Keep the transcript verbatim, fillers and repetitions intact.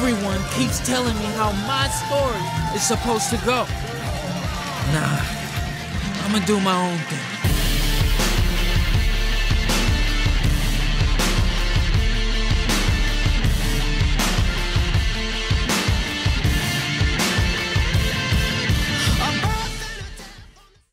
Everyone keeps telling me how my story is supposed to go. Nah, I'ma do my own thing.